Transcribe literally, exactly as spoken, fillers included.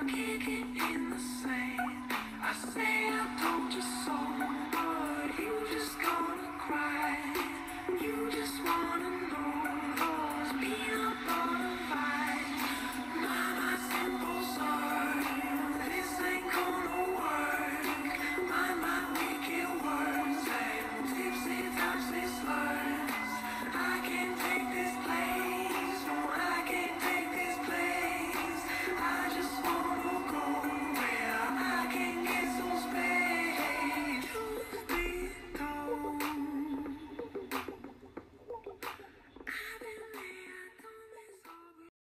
kick it in the sand. I say I told you so, but you just gonna cry. You just wanna know.